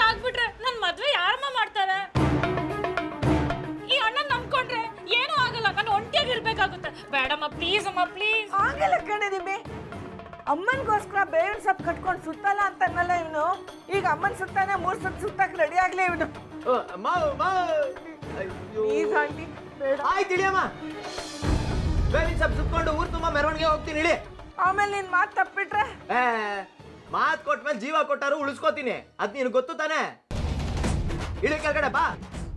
ಆಗ್ಬಿಟ್ರೆ ನನ್ ಮದ್ವೆ ಯಾರಮ್ಮ ಮಾಡ್ತಾರೆ? ಈ ಅಣ್ಣ ನಂಬ್ಕೊಂಡ್ರೆ ಏನೂ ಆಗಲ್ಲ, ನಾನು ಒಂಟಿಯಾಗಿರ್ಬೇಕಾಗುತ್ತೆ. ಬೇಡಮ್ಮ ಪ್ಲೀಸ್ ಅಮ್ಮ ಪ್ಲೀಸ್. ಆಗಲ್ಲ ಕಣೆ ನಿಮ್ಮೆ, ಅಮ್ಮನಿಗೋಸ್ಕರ ಬೇವಿನ ಸೊಪ್ಪು ಕಟ್ಕೊಂಡು ಸುತ್ತಲ್ಲ ಅಂತನಲ್ಲ ಇವನು. ಈಗ ಅಮ್ಮನ ಸುತ್ತಾನೆ 3 ಸುತ್ತ ಸುತ್ತಕ್ಕೆ ರೆಡಿ ಆಗ್ಲಿ ಇವನು. ಆಯ್ತು ಇಳಿಯಮ್ಮ, ಬೇವಿನ ಸೊಪ್ಪು ಸುತ್ಕೊಂಡು ಊರು ತುಂಬಾ ಮೆರವಣಿಗೆ ಹೋಗ್ತೀನಿ ಇಳಿ. ಆಮೇಲೆ ನೀನ್ ಮಾತು ತಪ್ಪಿಟ್ರೆ? ಮಾತು ಕೊಟ್ಮೇಲೆ ಜೀವ ಕೊಟ್ಟಾರು ಉಳಿಸ್ಕೋತೀನಿ, ಅದ್ ನೀನು ಗೊತ್ತು ತಾನೆ. ಇಳಿ ಕೆಳಗಡೆ ಬಾ.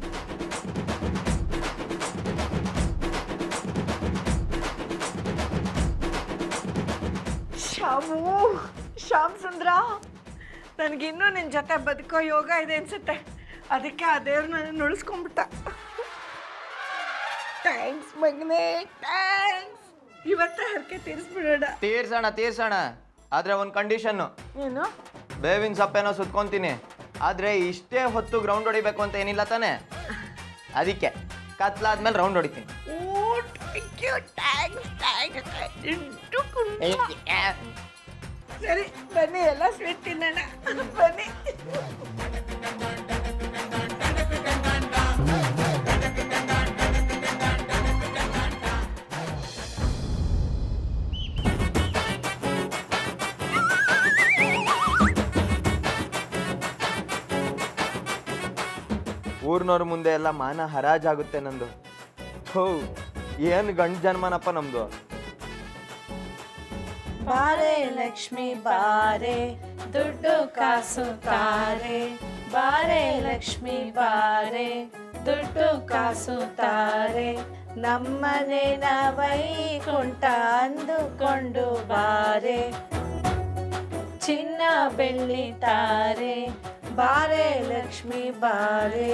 ಶ್ಯಾಮ್ ಸುಂದ್ರ, ನನಗಿನ್ನೂ ನಿನ್ನ ಜೊತೆ ಬದುಕೋ ಯೋಗ ಇದೆ ಅನ್ಸುತ್ತೆ. ಅದಕ್ಕೆ ಆ ದೇವ್ರನ್ನ ನುಳಿಸ್ಕೊಂಡ್ಬಿಟ್ಟ. ಥ್ಯಾಂಕ್ಸ್ ಮಗನೇ, ಥ್ಯಾಂಕ್ಸ್. ಇವತ್ತೇ ಹರಕೆ ತೀರಿಸ್ಬಿಡೋಣ. ತೀರ್ಸೋಣ, ಆದ್ರೆ ಒಂದು ಕಂಡೀಷನ್. ಏನು? ಬೇವಿನ ಸೊಪ್ಪೇನೋ ಸುತ್ಕೊಂತೀನಿ, ಆದ್ರೆ ಇಷ್ಟೇ ಹೊತ್ತು ಗ್ರೌಂಡ್ ಹೊಡಿಬೇಕು ಅಂತ ಏನಿಲ್ಲ ತಾನೆ. ಅದಕ್ಕೆ ಕತ್ಲಾದ್ಮೇಲೆ ರೌಂಡ್ ಹೊಡಿತೀನಿ. ಸರಿ ಬನ್ನಿ, ಎಲ್ಲ ಸ್ವೀಟ್ ತಿನ್ನೋಣ. ಬನ್ನಿ. ಊರ್ನವ್ರ ಮುಂದೆ ಎಲ್ಲ ಮಾನ ಹರಾಜಾಗುತ್ತೆ ನಂದು. ಹೋ, ಏನ್ ಗಂಡ್ ಜನ್ಮನಪ್ಪ ನಮ್ದು. ಬಾರೆ ಲಕ್ಷ್ಮಿ ಬಾರೆ, ದುಡ್ಡು ಕಾಸು ತಾರೆ. ಬಾರೆ ಲಕ್ಷ್ಮಿ ಬಾರೆ, ದುಡ್ಡು ಕಾಸು ತಾರೆ. ನಮ್ಮನೆನ ವೈಕುಂಠ ಅಂದುಕೊಂಡು ಬಾರೆ, ಚಿನ್ನ ಬೆಳ್ಳಿ ತಾರೆ. ಬಾರೆ ಲಕ್ಷ್ಮಿ ಬಾರೆ.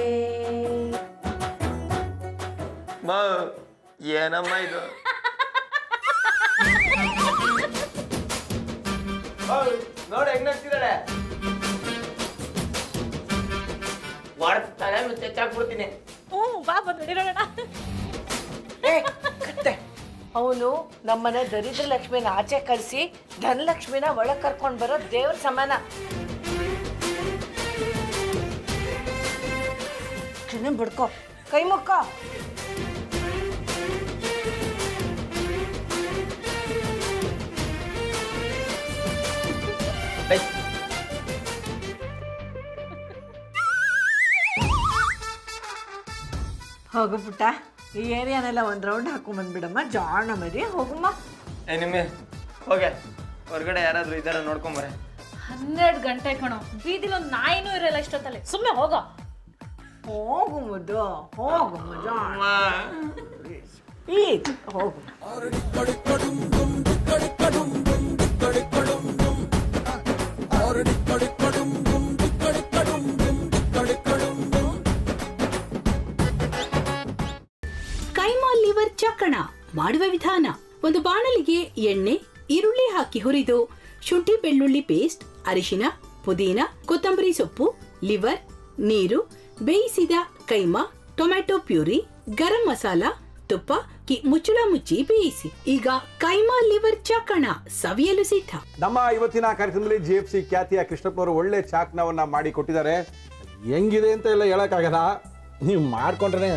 ಏನಮ್ಮ ಇದು? ನೋಡಿ ಹೆಂಗ್ ನಗ್ತಿದ್ದಾಳೆ. ಮಾಡ್ತಾನೆ ಮತ್ತೆ ಚಾಕ್ಬಿಡ್ತೀನಿ. ಬಾ ಬಂದಿರೋಣ. ಅವನು ನಮ್ಮನೆ ದರಿದ್ರ ಲಕ್ಷ್ಮಿನ ಆಚೆ ಕಳಿಸಿ ಧನಲಕ್ಷ್ಮಿನ ಒಳಗೆ ಕರ್ಕೊಂಡು ಬರೋ ದೇವ್ರ ಸಮಾನ. ಚಿನ್ನ ಬಿಡ್ಕೋ, ಕೈ ಮುಕ್ಕೋ. ಹೋಗು ಪುಟ್ಟ, ಈ ಏರಿಯಾನೆಲ್ಲ ಒಂದು ರೌಂಡ್ ಹಾಕೊಂಡ್ ಬಂದ್ಬಿಡಮ್ಮ. ಜಾಣ ಮರಿ, ಹೋಗಮ್ಮ. ನಿಮ್ಮೆ ಹೋಗೆ, ಹೊರಗಡೆ ಯಾರಾದ್ರೂ ಇದಾರ ನೋಡ್ಕೊಂಬರ. 12 ಗಂಟೆ ಕಣೋ, ಬೀದಿಲಿ ಒಂದು ನಾಯಿನೂ ಇರಲ್ಲ ಇಷ್ಟೊತ್ತಲ್ಲಿ. ಸುಮ್ಮನೆ ಹೋಗೋ. ಹೋಗು ಮುದ್ದು, ಹೋಗು ಜಾಣ. ಹೋಗು. ಕೈಮಾ ಲಿವರ್ ಚಕ್ಕಣ ಮಾಡುವ ವಿಧಾನ: ಒಂದು ಬಾಣಲಿಗೆ ಎಣ್ಣೆ, ಈರುಳ್ಳಿ ಹಾಕಿ ಹುರಿದು ಶುಂಠಿ ಬೆಳ್ಳುಳ್ಳಿ ಪೇಸ್ಟ್, ಅರಿಶಿನ, ಪುದೀನ, ಕೊತ್ತಂಬರಿ ಸೊಪ್ಪು, ಲಿವರ್, ನೀರು, ಬೇಯಿಸಿದ ಕೈಮಾ, ಟೊಮ್ಯಾಟೊ ಪ್ಯೂರಿ, ಗರಂ ಮಸಾಲ, ತುಪ್ಪ ಮುಚ್ಚಳ ಮುಚ್ಚಿ ಬೇಯಿಸಿ. ಈಗ ಕೈಮಾ ಲಿವರ್ ಚಾಕಣ ಸವಿಯಲು ಸಿದ್ಧ. ನಮ್ಮ ಇವತ್ತಿನ ಕಾರ್ಯಕ್ರಮದಲ್ಲಿ GFC ಖ್ಯಾತಿಯ ಕೃಷ್ಣಪ್ಪನವರು ಒಳ್ಳೆ ಚಾಕ್ನವನ್ನ ಮಾಡಿ ಕೊಟ್ಟಿದ್ದಾರೆ. ಹೆಂಗಿದೆ ಅಂತ ಎಲ್ಲ ಹೇಳಕ್ಕಾಗಲ್ಲ, ನೀವು ಮಾಡ್ಕೊಂಡ್ರೆ.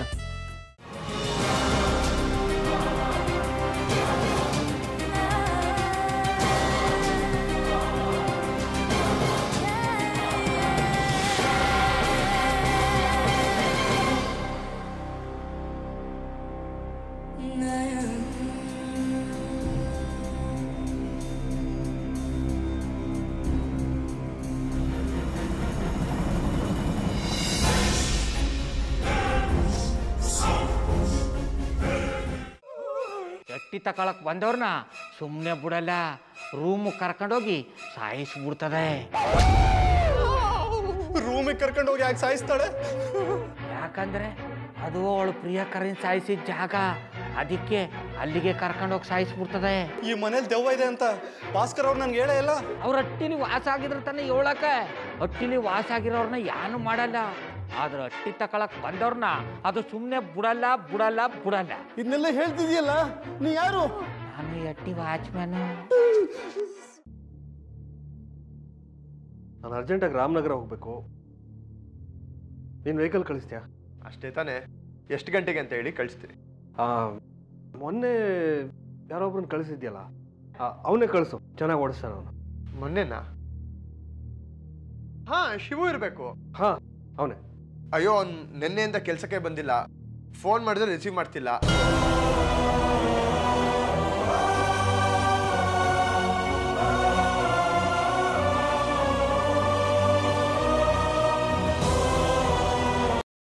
ಎಟ್ಟಿ ತಕೊಳಕ್ ಬಂದವ್ರನ್ನ ಸುಮ್ಮನೆ ಬಿಡಲ್ಲ, ರೂಮ್ ಕರ್ಕೊಂಡೋಗಿ ಸಾಯಿಸ್ಬಿಡ್ತದೆ. ರೂಮಿಗೆ ಕರ್ಕೊಂಡೋಗಿ ಯಾಕೆ ಸಾಯಿಸ್ತಾಳೆ? ಯಾಕಂದ್ರೆ ಅದು ಅವಳು ಪ್ರಿಯಕರನ್ ಸಾಯಿಸಿದ ಜಾಗ, ಅದಕ್ಕೆ ಅಲ್ಲಿಗೆ ಕರ್ಕೊಂಡೋಗಿ ಸಾಯಿಸ್ಬಿಡ್ತದೆ. ಈ ಮನೇಲಿ ದೆವ್ವ ಇದೆ ಅಂತ ಭಾಸ್ಕರ್ ಅವ್ರು ನನ್ಗೆ ಹೇಳೇ ಇಲ್ಲ. ಅವ್ರ ಹಟ್ಟಿಲಿ ವಾಸ ಆಗಿದ್ರ ತಾನೆ ಹೇಳಕ. ಹಟ್ಟಿಲಿ ವಾಸ ಆಗಿರೋರ್ನ ಯಾನು ಮಾಡಲ್ಲ, ಆದ್ರೆ ಹಟ್ಟಿ ತಕೊಳಕ್ ಬಂದವ್ರನ್ನ ಅದು ಸುಮ್ಮನೆ ಬಿಡಲ್ಲ ಬಿಡಲ್ಲ ಬಿಡಲ್ಲ. ಇದನ್ನೆಲ್ಲ ಹೇಳ್ತಿದ್ಯಲ್ಲ, ನೀ ಯಾರು? ನಾನು ಹಟ್ಟಿ ವಾಚ್ಮ್ಯಾನು. ನಾನು ಅರ್ಜೆಂಟಾಗಿ ರಾಮನಗರ ಹೋಗ್ಬೇಕು. ನೀನು ವೆಹಿಕಲ್ ಕಳಿಸ್ತೀಯಾ? ಅಷ್ಟೇ ತಾನೇ. ಎಷ್ಟು ಗಂಟೆಗೆ ಅಂತ ಹೇಳಿ ಕಳಿಸ್ತೀನಿ. ಮೊನ್ನೆ ಯಾರೊಬ್ರನ್ನ ಕಳಿಸಿದ್ಯಲ್ಲ, ಅವನೇ ಕಳಿಸು, ಚೆನ್ನಾಗಿ ಓಡಿಸ್ತಾನೆ ಅವನು. ಮೊನ್ನೆನಾ? ಹಾ, ಶಿವು ಇರಬೇಕು. ಹಾಂ, ಅವನೇ. ಅಯ್ಯೋ, ಅವ್ನು ನಿನ್ನೆಯಿಂದ ಕೆಲಸಕ್ಕೆ ಬಂದಿಲ್ಲ. ಫೋನ್ ಮಾಡಿದ್ರೆ ರಿಸೀವ್ ಮಾಡ್ತಿಲ್ಲ.